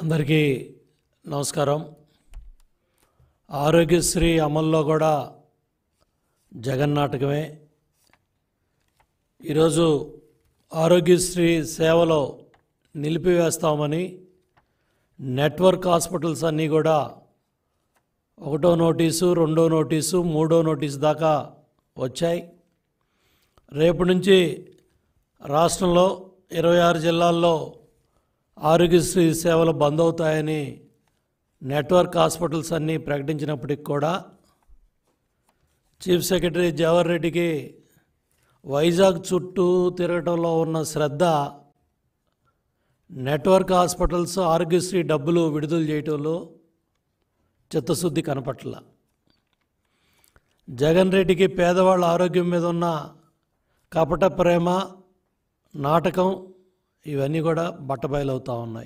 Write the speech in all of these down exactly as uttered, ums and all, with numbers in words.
అందరికీ నమస్కారం. ఆరోగ్యశ్రీ అమల్లో కూడా జగన్ నాటకమే. ఈరోజు ఆరోగ్యశ్రీ సేవలో నిలిపివేస్తామని నెట్వర్క్ హాస్పిటల్స్ అన్నీ కూడా ఒకటో నోటీసు, రెండో నోటీసు, మూడో నోటీసు దాకా వచ్చాయి. రేపు నుంచి రాష్ట్రంలో ఇరవై ఆరు జిల్లాల్లో ఆరోగ్యశ్రీ సేవలు బంద్ అవుతాయని నెట్వర్క్ హాస్పిటల్స్ అన్నీ ప్రకటించినప్పటికి కూడా చీఫ్ సెక్రటరీ జవహర్ రెడ్డికి వైజాగ్ చుట్టూ తిరగటంలో ఉన్న శ్రద్ధ నెట్వర్క్ హాస్పిటల్స్ ఆరోగ్యశ్రీ డబ్బులు విడుదల చేయటంలో చిత్తశుద్ధి కనపట్ల. జగన్ రెడ్డికి పేదవాళ్ళ ఆరోగ్యం మీద ఉన్న కపట ప్రేమ, నాటకం ఇవన్నీ కూడా బట్టబయలవుతూ ఉన్నాయి.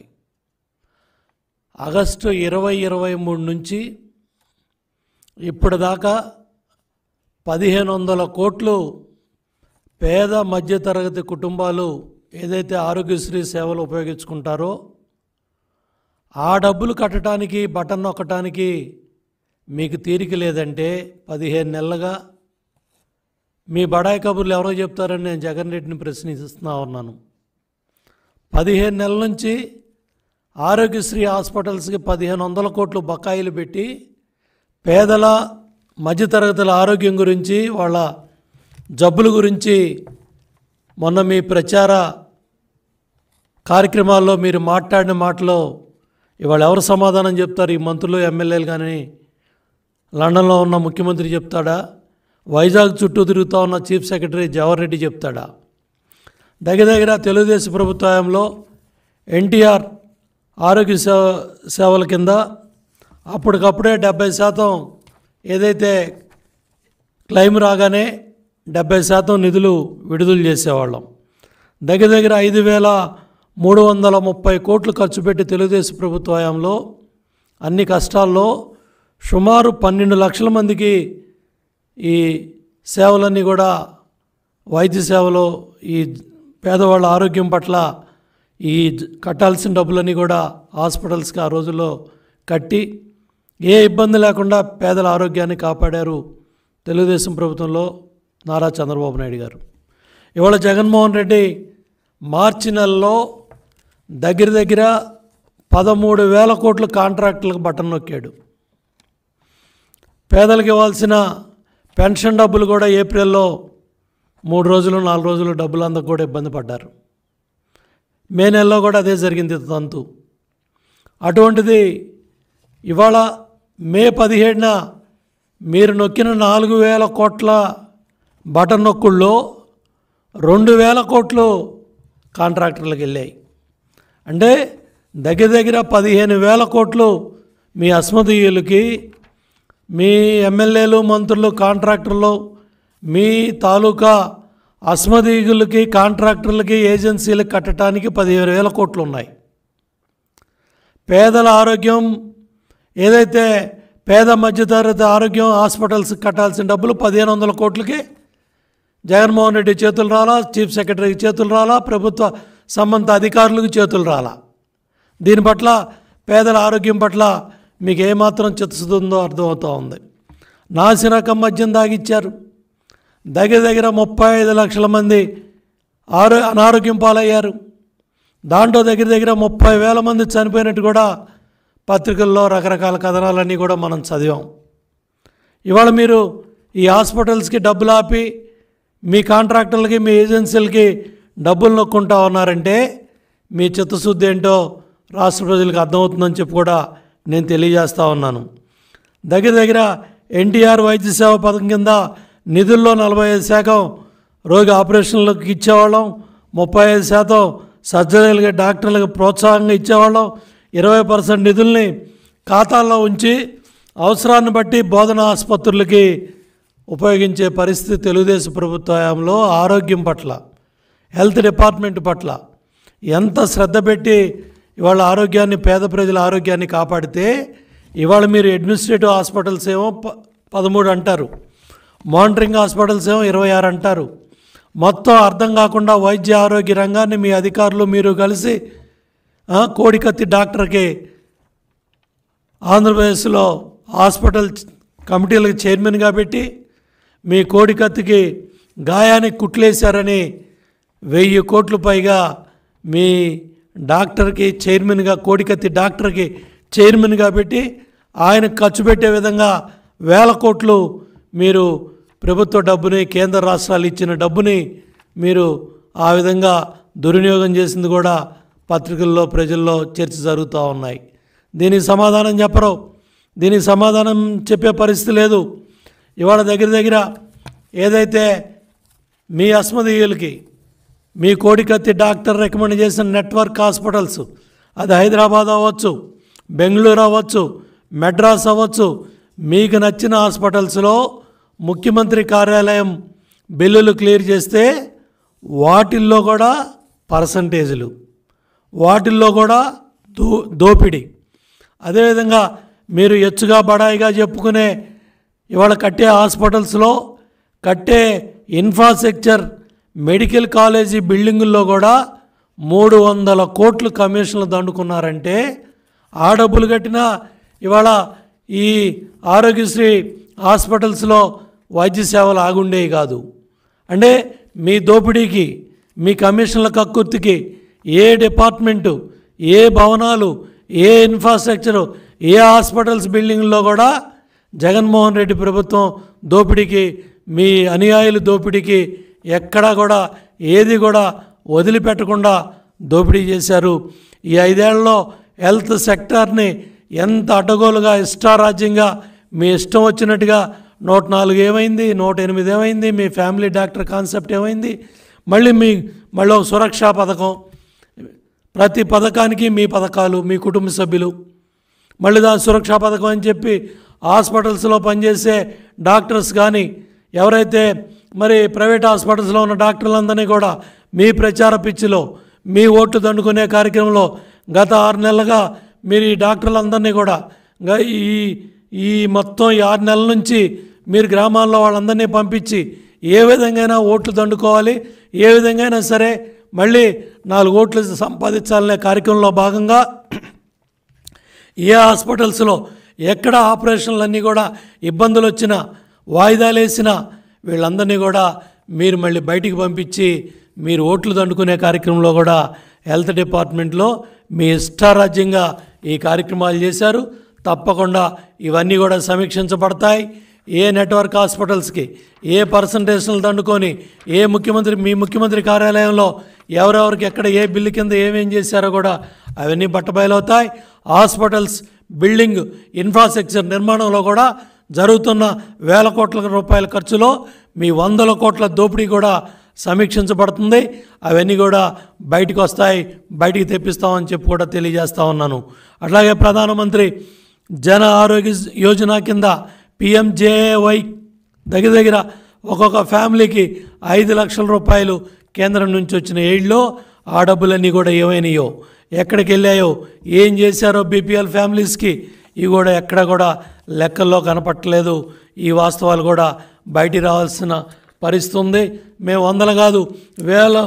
ఆగస్టు ఇరవై ఇరవై మూడు నుంచి ఇప్పటిదాకా పదిహేను వందల కోట్లు పేద మధ్యతరగతి కుటుంబాలు ఏదైతే ఆరోగ్యశ్రీ సేవలు ఉపయోగించుకుంటారో ఆ డబ్బులు కట్టడానికి, బటన్ నొక్కటానికి మీకు తీరిక లేదంటే పదిహేను నెలలుగా మీ బడాయి కబుర్లు ఎవరో చెప్తారని నేను జగన్ రెడ్డిని ప్రశ్నిస్తున్నా ఉన్నాను. పదిహేను నెలల నుంచి ఆరోగ్యశ్రీ హాస్పిటల్స్కి పదిహేను వందల కోట్లు బకాయిలు పెట్టి పేదల మధ్యతరగతుల ఆరోగ్యం గురించి, వాళ్ళ జబ్బుల గురించి మొన్న మీ ప్రచార కార్యక్రమాల్లో మీరు మాట్లాడిన మాటలో ఇవాళ ఎవరు సమాధానం చెప్తారు? ఈ మంత్రులు, ఎమ్మెల్యేలు కానీ లండన్లో ఉన్న ముఖ్యమంత్రి చెప్తాడా? వైజాగ్ చుట్టూ తిరుగుతూ ఉన్న చీఫ్ సెక్రటరీ జవహర్ రెడ్డి చెప్తాడా? దగ్గర దగ్గర తెలుగుదేశం ప్రభుత్వంలో ఎన్టీఆర్ ఆరోగ్య సేవ సేవల కింద అప్పటికప్పుడే డెబ్బై శాతం ఏదైతే క్లెయిమ్ రాగానే డెబ్బై శాతం నిధులు విడుదల చేసేవాళ్ళం. దగ్గర దగ్గర ఐదు వేల మూడు వందల ముప్పై కోట్లు ఖర్చు పెట్టి తెలుగుదేశం ప్రభుత్వంలో అన్ని కష్టాల్లో సుమారు పన్నెండు లక్షల మందికి ఈ సేవలన్నీ కూడా, వైద్య సేవలో ఈ పేదవాళ్ళ ఆరోగ్యం పట్ల ఈ కట్టాల్సిన డబ్బులన్నీ కూడా హాస్పిటల్స్కి ఆ రోజుల్లో కట్టి ఏ ఇబ్బంది లేకుండా పేదల ఆరోగ్యాన్ని కాపాడారు తెలుగుదేశం ప్రభుత్వంలో నారా చంద్రబాబు నాయుడు గారు. ఇవాళ జగన్మోహన్ రెడ్డి మార్చి నెలలో దగ్గర దగ్గర పదమూడు వేల కోట్ల కాంట్రాక్టులకు బటన్ నొక్కాడు. పేదలకు ఇవ్వాల్సిన పెన్షన్ డబ్బులు కూడా ఏప్రిల్లో మూడు రోజులు నాలుగు రోజులు డబ్బులు అందకు కూడా ఇబ్బంది పడ్డారు. మే నెలలో కూడా అదే జరిగింది తంతు. అటువంటిది ఇవాళ మే పదిహేడున మీరు నొక్కిన నాలుగు వేల కోట్ల బటన్ నొక్కుల్లో రెండు వేల కోట్లు కాంట్రాక్టర్లకు వెళ్ళాయి. అంటే దగ్గర దగ్గర పదిహేను వేల కోట్లు మీ అస్మదీయులకి, మీ ఎమ్మెల్యేలు, మంత్రులు, కాంట్రాక్టర్లు, మీ తాలూకా అస్మదీయులకి, కాంట్రాక్టర్లకి, ఏజెన్సీలకు కట్టడానికి పదిహేను వేల కోట్లు ఉన్నాయి. పేదల ఆరోగ్యం ఏదైతే పేద మధ్యతరగతి ఆరోగ్యం హాస్పిటల్స్కి కట్టాల్సిన డబ్బులు పదిహేను వందల కోట్లకి జగన్మోహన్ రెడ్డి చేతులు రాలా, చీఫ్ సెక్రటరీకి చేతులు రాలా, ప్రభుత్వ సంబంధిత అధికారులకు చేతులు రాలా. దీని పట్ల, పేదల ఆరోగ్యం పట్ల మీకు ఏమాత్రం చిత్తశుద్ధి ఉందో అర్థమవుతూ ఉంది. నాసి రకం మద్యం దాగిచ్చారు. దగ్గర దగ్గర ముప్పై ఐదు లక్షల మంది ఆరో అనారోగ్యం పాలయ్యారు. దాంట్లో దగ్గర దగ్గర ముప్పై వేల మంది చనిపోయినట్టు కూడా పత్రికల్లో రకరకాల కథనాలన్నీ కూడా మనం చదివాం. ఇవాళ మీరు ఈ హాస్పిటల్స్కి డబ్బులు ఆపి మీ కాంట్రాక్టర్లకి, మీ ఏజెన్సీలకి డబ్బులు నొక్కుంటా ఉన్నారంటే మీ చిత్తశుద్ధి ఏంటో రాష్ట్ర ప్రజలకు అర్థమవుతుందని చెప్పి కూడా నేను తెలియజేస్తూ ఉన్నాను. దగ్గర దగ్గర ఎన్టీఆర్ వైద్య సేవ పథకం కింద నిధుల్లో నలభై ఐదు శాతం రోగి ఆపరేషన్లకు ఇచ్చేవాళ్ళం, ముప్పై ఐదు శాతం సర్జరీలకి, డాక్టర్లకు ప్రోత్సాహంగా ఇచ్చేవాళ్ళం. ఇరవై పర్సెంట్ నిధుల్ని ఖాతాల్లో ఉంచి అవసరాన్ని బట్టి బోధన ఆసుపత్రులకి ఉపయోగించే పరిస్థితి తెలుగుదేశం ప్రభుత్వంలో ఆరోగ్యం పట్ల, హెల్త్ డిపార్ట్మెంట్ పట్ల ఎంత శ్రద్ధ పెట్టి ఇవాళ ఆరోగ్యాన్ని, పేద ప్రజల ఆరోగ్యాన్ని కాపాడితే ఇవాళ మీరు అడ్మినిస్ట్రేటివ్ హాస్పిటల్స్ ఏమో ప పదమూడు అంటారు, మానిటరింగ్ హాస్పిటల్స్ ఏమో ఇరవై ఆరు అంటారు. మొత్తం అర్థం కాకుండా వైద్య ఆరోగ్య రంగాన్ని మీ అధికారులు మీరు కలిసి కోడికత్తి డాక్టర్కి ఆంధ్రప్రదేశ్లో హాస్పిటల్ కమిటీలకు చైర్మన్గా పెట్టి మీ కోడికత్తికి గాయానికి కుట్లేశారని వెయ్యి కోట్లు పైగా మీ డాక్టర్కి చైర్మన్గా కోడికత్తి డాక్టర్కి చైర్మన్గా పెట్టి ఆయన ఖర్చు పెట్టే విధంగా వేల కోట్లు మీరు ప్రభుత్వ డబ్బుని కేంద్ర రాష్ట్రాలు ఇచ్చిన డబ్బుని మీరు ఆ విధంగా దుర్వినియోగం చేసింది కూడా పత్రికల్లో ప్రజల్లో చర్చ జరుగుతూ ఉన్నాయి. దీనికి సమాధానం చెప్పరు, దీనికి సమాధానం చెప్పే పరిస్థితి లేదు. ఇవాళ దగ్గర దగ్గర ఏదైతే మీ అస్మదీయులకి మీ కోడికత్తి డాక్టర్ రికమెండ్ చేసిన నెట్వర్క్ హాస్పిటల్స్, అది హైదరాబాద్ అవ్వచ్చు, బెంగళూరు అవ్వచ్చు, మెడ్రాస్ అవ్వచ్చు, మీకు నచ్చిన హాస్పిటల్స్లో ముఖ్యమంత్రి కార్యాలయం బిల్లులు క్లియర్ చేస్తే వాటిల్లో కూడా పర్సంటేజీలు, వాటిల్లో కూడా దో దోపిడీ. అదేవిధంగా మీరు ఎచ్చుగా బడాయిగా చెప్పుకునే ఇవాళ కట్టే హాస్పిటల్స్లో కట్టే ఇన్ఫ్రాస్ట్రక్చర్ మెడికల్ కాలేజీ బిల్డింగుల్లో కూడా మూడు వందల కోట్లు కమిషన్లు దండుకున్నారంటే ఆ డబ్బులు కట్టినా ఇవాళ ఈ ఆరోగ్యశ్రీ హాస్పిటల్స్లో వైద్య సేవలు ఆగుండేవి కాదు. అంటే మీ దోపిడీకి, మీ కమిషన్ల కక్కుర్తికి ఏ డిపార్ట్మెంటు, ఏ భవనాలు, ఏ ఇన్ఫ్రాస్ట్రక్చరు, ఏ హాస్పిటల్స్ బిల్డింగ్లో కూడా జగన్మోహన్ రెడ్డి ప్రభుత్వం దోపిడీకి, మీ అనుయాయుల దోపిడీకి ఎక్కడా కూడా ఏది కూడా వదిలిపెట్టకుండా దోపిడీ చేశారు. ఈ ఐదేళ్లలో హెల్త్ సెక్టార్ని ఎంత అడ్డగోలుగా ఇష్టారాజ్యంగా మీ ఇష్టం వచ్చినట్టుగా నూట నాలుగు ఏమైంది, నూట ఎనిమిది ఏమైంది, మీ ఫ్యామిలీ డాక్టర్ కాన్సెప్ట్ ఏమైంది, మళ్ళీ మీ మళ్ళీ ఒక సురక్షా పథకం, ప్రతి పథకానికి మీ పథకాలు, మీ కుటుంబ సభ్యులు, మళ్ళీ దాని సురక్షా పథకం అని చెప్పి హాస్పిటల్స్లో పనిచేసే డాక్టర్స్ కానీ ఎవరైతే మరి ప్రైవేట్ హాస్పిటల్స్లో ఉన్న డాక్టర్లందరినీ కూడా మీ ప్రచార పిచ్చిలో, మీ ఓట్లు దండుకునే కార్యక్రమంలో గత ఆరు నెలలుగా మీరు ఈ డాక్టర్లందరినీ కూడా ఈ ఈ మొత్తం ఈ ఆరు నెలల నుంచి మీరు గ్రామాల్లో వాళ్ళందరినీ పంపించి ఏ విధంగా ఓట్లు దండుకోవాలి, ఏ విధంగా సరే మళ్ళీ నాలుగు ఓట్లు సంపాదించాలనే కార్యక్రమంలో భాగంగా ఏ హాస్పిటల్స్లో ఎక్కడ ఆపరేషన్లన్నీ కూడా ఇబ్బందులు వచ్చినా, వాయిదాలు వేసినా వీళ్ళందరినీ కూడా మీరు మళ్ళీ బయటికి పంపించి మీరు ఓట్లు దండుకునే కార్యక్రమంలో కూడా హెల్త్ డిపార్ట్మెంట్లో మీ ఇష్టారాజ్యంగా ఈ కార్యక్రమాలు చేశారు. తప్పకుండా ఇవన్నీ కూడా సమీక్షించబడతాయి. ఏ నెట్వర్క్ హాస్పిటల్స్కి ఏ పర్సంటేజ్లు దండుకొని ఏ ముఖ్యమంత్రి మీ ముఖ్యమంత్రి కార్యాలయంలో ఎవరెవరికి ఎక్కడ ఏ బిల్లు కింద ఏమేం చేశారో కూడా అవన్నీ బట్టబయలవుతాయి. హాస్పిటల్స్ బిల్డింగ్ ఇన్ఫ్రాస్ట్రక్చర్ నిర్మాణంలో కూడా జరుగుతున్న వేల కోట్ల రూపాయల ఖర్చులో మీ వందల కోట్ల దోపిడీ కూడా సమీక్షించబడుతుంది. అవన్నీ కూడా బయటకు వస్తాయి, బయటికి తెప్పిస్తామని చెప్పి కూడా తెలియజేస్తూ ఉన్నాను. అట్లాగే ప్రధానమంత్రి జన ఆరోగ్య యోజన కింద పిఎంజేవై దగ్గర దగ్గర ఒక్కొక్క ఫ్యామిలీకి ఐదు లక్షల రూపాయలు కేంద్రం నుంచి వచ్చిన ఎయిడ్లో ఆ డబ్బులన్నీ కూడా ఏమైనాయో, ఎక్కడికి వెళ్ళాయో, ఏం చేశారో బీపీఎల్ ఫ్యామిలీస్కి ఇవి కూడా ఎక్కడ కూడా లెక్కల్లో కనపట్టలేదు. ఈ వాస్తవాలు కూడా బయటికి రావాల్సిన పరిస్థితి ఉంది. మేము వందలు కాదు వేల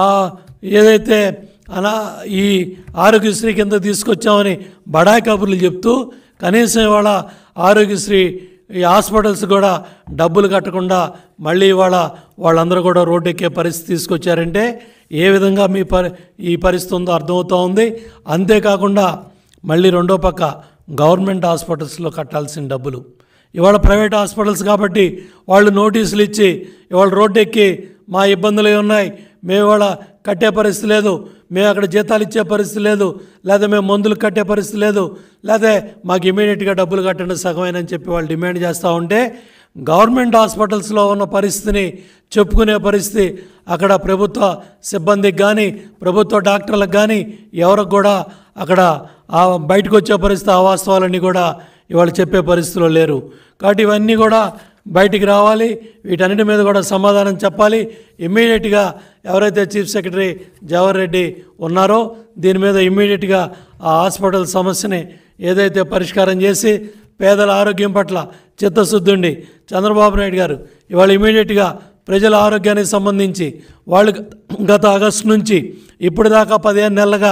ఏదైతే అలా ఈ ఆరోగ్యశ్రీ కింద తీసుకొచ్చామని బడాయి కబుర్లు చెప్తూ కనీసం ఇవాళ ఆరోగ్యశ్రీ ఈ హాస్పిటల్స్ కూడా డబ్బులు కట్టకుండా మళ్ళీ ఇవాళ వాళ్ళందరూ కూడా రోడ్డు ఎక్కే పరిస్థితి తీసుకొచ్చారంటే ఏ విధంగా మీ పరి ఈ పరిస్థితి ఉందో అర్థమవుతూ ఉంది. అంతేకాకుండా మళ్ళీ రెండో పక్క గవర్నమెంట్ హాస్పిటల్స్లో కట్టాల్సిన డబ్బులు ఇవాళ ప్రైవేట్ హాస్పిటల్స్ కాబట్టి వాళ్ళు నోటీసులు ఇచ్చి ఇవాళ రోడ్డు ఎక్కి మా ఇబ్బందులు ఉన్నాయి, మేము ఇవాళ కట్టే పరిస్థితి లేదు, మేము అక్కడ జీతాలు ఇచ్చే పరిస్థితి లేదు, లేదా మేము మందులు కట్టే పరిస్థితి లేదు, లేదా మాకు ఇమీడియట్గా డబ్బులు కట్టండి సగమేనని చెప్పి వాళ్ళు డిమాండ్ చేస్తూ ఉంటే గవర్నమెంట్ హాస్పిటల్స్లో ఉన్న పరిస్థితిని చెప్పుకునే పరిస్థితి అక్కడ ప్రభుత్వ సిబ్బందికి కానీ ప్రభుత్వ డాక్టర్లకు కానీ ఎవరికి కూడా అక్కడ బయటకు వచ్చే పరిస్థితి ఆ వాస్తవాలన్నీ కూడా ఇవాళ చెప్పే పరిస్థితిలో లేరు. కాబట్టి ఇవన్నీ కూడా బయటికి రావాలి, వీటన్నిటి మీద కూడా సమాధానం చెప్పాలి. ఇమ్మీడియట్గా ఎవరైతే చీఫ్ సెక్రటరీ జవహర్ రెడ్డి ఉన్నారో దీని మీద ఇమ్మీడియట్గా ఆ హాస్పిటల్ సమస్యని ఏదైతే పరిష్కారం చేసి పేదల ఆరోగ్యం పట్ల చిత్తశుద్ధి ఉండి చంద్రబాబు నాయుడు గారు ఇవాళ ఇమీడియట్గా ప్రజల ఆరోగ్యానికి సంబంధించి వాళ్ళు గత ఆగస్టు నుంచి ఇప్పుడు దాకా పదిహేను నెలలుగా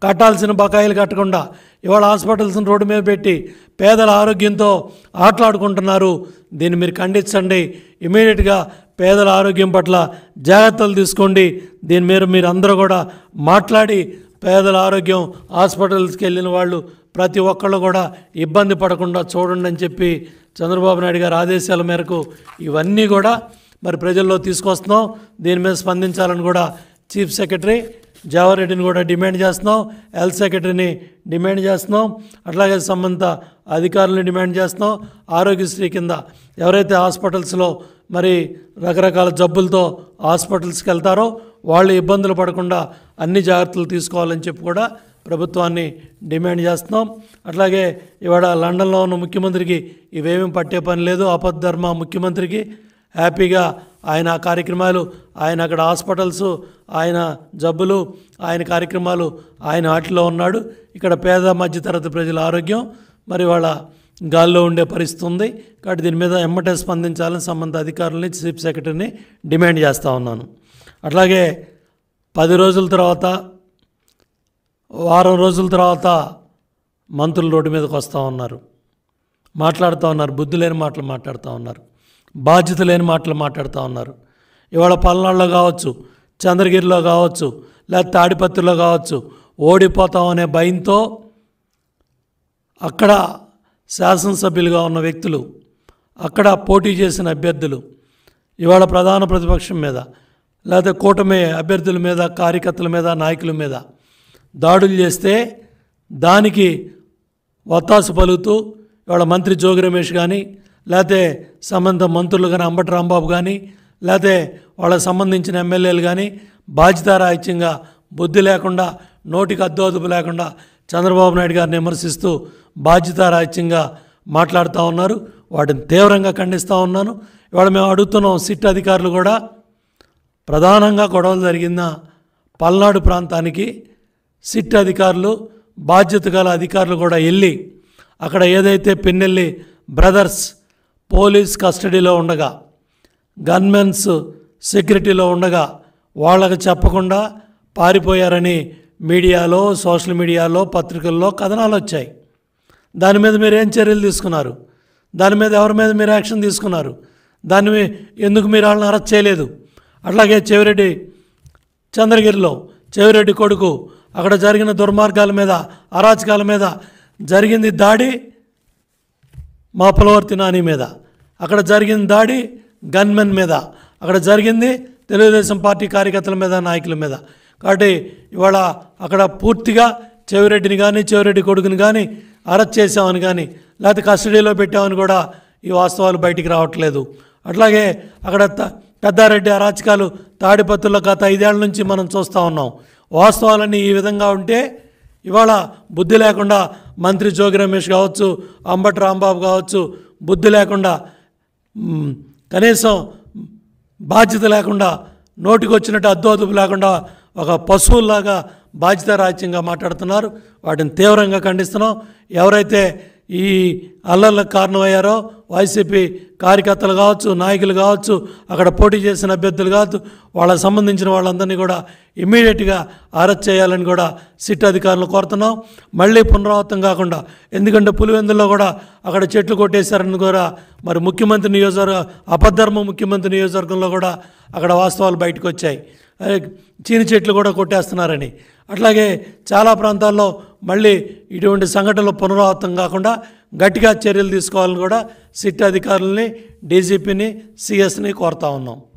కట్టాల్సిన బకాయిలు కట్టకుండా ఇవాళ హాస్పిటల్స్ని రోడ్డు మీద పెట్టి పేదల ఆరోగ్యంతో ఆటలాడుకుంటున్నారు. దీన్ని మీరు ఖండించండి. ఇమీడియట్గా పేదల ఆరోగ్యం పట్ల జాగ్రత్తలు తీసుకోండి. దీని మీద మీరు అందరూ కూడా మాట్లాడి పేదల ఆరోగ్యం హాస్పిటల్స్కి వెళ్ళిన వాళ్ళు ప్రతి ఒక్కళ్ళు కూడా ఇబ్బంది పడకుండా చూడండి అని చెప్పి చంద్రబాబు నాయుడు గారి ఆదేశాల మేరకు ఇవన్నీ కూడా మరి ప్రజల్లో తీసుకొస్తున్నాం. దీని మీద స్పందించాలని కూడా చీఫ్ సెక్రటరీ జావారెడ్డిని కూడా డిమాండ్ చేస్తున్నాం, హెల్త్ సెక్రటరీని డిమాండ్ చేస్తున్నాం, అట్లాగే సంబంధిత అధికారులను డిమాండ్ చేస్తున్నాం. ఆరోగ్యశ్రీ కింద ఎవరైతే హాస్పిటల్స్లో మరి రకరకాల జబ్బులతో హాస్పిటల్స్కి వెళ్తారో వాళ్ళు ఇబ్బందులు పడకుండా అన్ని జాగ్రత్తలు తీసుకోవాలని చెప్పి కూడా ప్రభుత్వాన్ని డిమాండ్ చేస్తున్నాం. అట్లాగే ఇవాళ లండన్లో ఉన్న ముఖ్యమంత్రికి ఇవేమీ పట్టే పని లేదు. ఆపద్ధర్మ ముఖ్యమంత్రికి హ్యాపీగా ఆయన కార్యక్రమాలు, ఆయన అక్కడ హాస్పిటల్స్, ఆయన జబ్బులు, ఆయన కార్యక్రమాలు ఆయన వాటిలో ఉన్నాడు. ఇక్కడ పేద మధ్యతరగతి ప్రజల ఆరోగ్యం మరి వాళ్ళ గాల్లో ఉండే పరిస్థితి ఉంది. కాబట్టి దీని మీద ఎమ్మటే స్పందించాలని సంబంధిత అధికారులని చీఫ్ సెక్రటరీని డిమాండ్ చేస్తూ ఉన్నాను. అట్లాగే పది రోజుల తర్వాత వారం రోజుల తర్వాత మంత్రులు రోడ్డు మీదకి వస్తూ ఉన్నారు, మాట్లాడుతూ ఉన్నారు, బుద్ధి లేని మాటలు మాట్లాడుతూ ఉన్నారు, బాధ్యత లేని మాటలు మాట్లాడుతూ ఉన్నారు. ఇవాళ పల్నాడులో కావచ్చు, చంద్రగిరిలో కావచ్చు, లేదా తాడిపత్రిలో కావచ్చు ఓడిపోతాం అనే భయంతో అక్కడ శాసనసభ్యులుగా ఉన్న వ్యక్తులు, అక్కడ పోటీ చేసిన అభ్యర్థులు ఇవాళ ప్రధాన ప్రతిపక్షం మీద లేదా కూటమి అభ్యర్థుల మీద, కార్యకర్తల మీద, నాయకుల మీద దాడులు చేస్తే దానికి వత్తాసు పలుకుతూ ఇవాళ మంత్రి జోగి రమేష్ కానీ లేకపోతే సంబంధిత మంత్రులు కానీ అంబటి రాంబాబు కానీ లేకపోతే వాళ్ళకి సంబంధించిన ఎమ్మెల్యేలు కానీ బాధ్యతారాహిత్యంగా బుద్ధి లేకుండా నోటికి అద్దు అదుపు లేకుండా చంద్రబాబు నాయుడు గారిని విమర్శిస్తూ బాధ్యతారాహిత్యంగా మాట్లాడుతూ ఉన్నారు. వాటిని తీవ్రంగా ఖండిస్తూ ఉన్నాను. ఇవాళ మేము అడుగుతున్నాం, సిట్ అధికారులు కూడా ప్రధానంగా గొడవలు జరిగిన పల్నాడు ప్రాంతానికి సిట్ అధికారులు, బాధ్యత గల అధికారులు కూడా వెళ్ళి అక్కడ ఏదైతే పిన్నెల్లి బ్రదర్స్ పోలీస్ కస్టడీలో ఉండగా, గన్మెన్స్ సెక్యూరిటీలో ఉండగా వాళ్ళకి చెప్పకుండా పారిపోయారని మీడియాలో, సోషల్ మీడియాలో, పత్రికల్లో కథనాలు వచ్చాయి. దాని మీద మీరు ఏం చర్యలు తీసుకున్నారు? దాని మీద ఎవరి మీద మీరు యాక్షన్ తీసుకున్నారు? దాన్ని ఎందుకు మీరు వాళ్ళని అరెస్ట్ చేయలేదు? అట్లాగే చెవిరెడ్డి చంద్రగిరిలో చెవిరెడ్డి కొడుకు అక్కడ జరిగిన దుర్మార్గాల మీద, అరాచకాల మీద జరిగింది దాడి మా పులవర్తి నాని మీద, అక్కడ జరిగిన దాడి గన్మెన్ మీద, అక్కడ జరిగింది తెలుగుదేశం పార్టీ కార్యకర్తల మీద, నాయకుల మీద. కాబట్టి ఇవాళ అక్కడ పూర్తిగా చెవిరెడ్డిని కానీ చెవిరెడ్డి కొడుకుని కానీ అరెస్ట్ చేసామని కానీ లేకపోతే కస్టడీలో పెట్టామని కూడా ఈ వాస్తవాలు బయటికి రావట్లేదు. అట్లాగే అక్కడ పెద్దారెడ్డి అరాచకాలు తాడిపత్రుల గత ఐదేళ్ల నుంచి మనం చూస్తూ ఉన్నాం. వాస్తవాలన్నీ ఈ విధంగా ఉంటే ఇవాళ బుద్ధి లేకుండా మంత్రి జోగి రమేష్ కావచ్చు, అంబటి రాంబాబు కావచ్చు, బుద్ధి లేకుండా కనీసం బాధ్యత లేకుండా నోటికి వచ్చినట్టు అద్దు అదుపు లేకుండా ఒక పశువుల్లాగా బాధ్యతారాహిత్యంగా మాట్లాడుతున్నారు. వాటిని తీవ్రంగా ఖండిస్తున్నాం. ఎవరైతే ఈ అల్లర్లకు కారణమయ్యారో వైసీపీ కార్యకర్తలు కావచ్చు, నాయకులు కావచ్చు, అక్కడ పోటీ చేసిన అభ్యర్థులు కావచ్చు, వాళ్ళకి సంబంధించిన వాళ్ళందరినీ కూడా ఇమ్మీడియట్గా అరెస్ట్ చేయాలని కూడా సిట్ అధికారులు కోరుతున్నాం. మళ్ళీ పునరావృతం కాకుండా, ఎందుకంటే పులివెందుల్లో కూడా అక్కడ చెట్లు కొట్టేశారని కూడా మరి ముఖ్యమంత్రి నియోజకవర్గ అపద్ధర్మ ముఖ్యమంత్రి నియోజకవర్గంలో కూడా అక్కడ వాస్తవాలు బయటకు వచ్చాయి. చీని చెట్లు కూడా కొట్టేస్తున్నారని. అట్లాగే చాలా ప్రాంతాల్లో మళ్ళీ ఇటువంటి సంఘటనలు పునరావృతం కాకుండా గట్టిగా చర్యలు తీసుకోవాలని కూడా సిట్ అధికారులని, డీజీపీని, సిఎస్ని కోరుతా ఉన్నాం.